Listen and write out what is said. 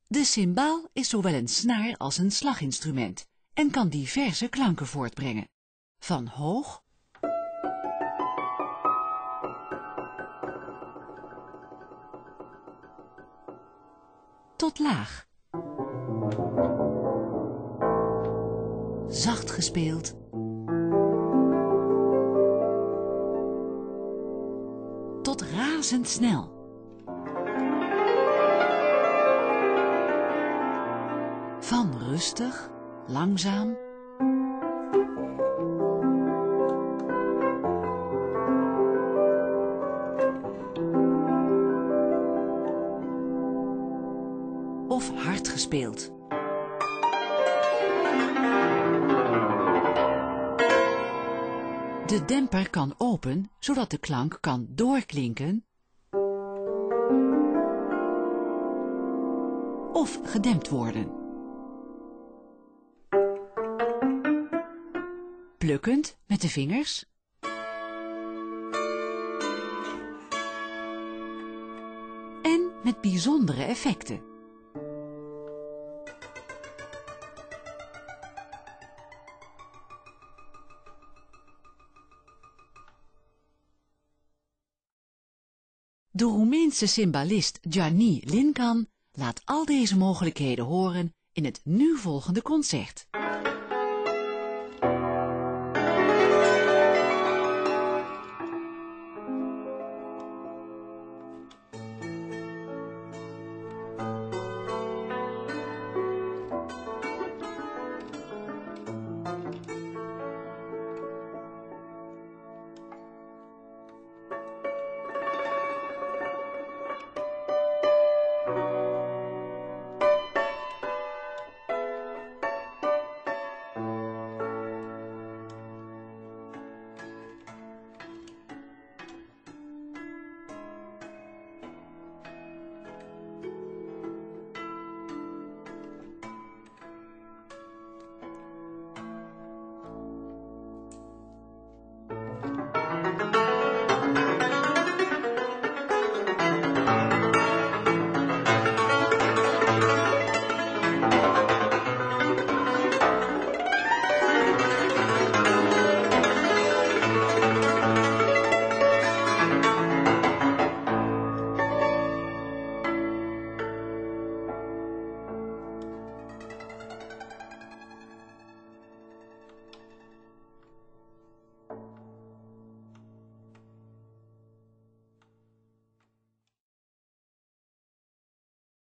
De cymbaal is zowel een snaar als een slaginstrument en kan diverse klanken voortbrengen. Van hoog tot laag. Zacht gespeeld tot razendsnel. Van rustig, langzaam of hard gespeeld. De demper kan open, zodat de klank kan doorklinken of gedempt worden. Plukkend met de vingers en met bijzondere effecten. De Roemeense cymbalist Gianni Lincan laat al deze mogelijkheden horen in het nu volgende concert.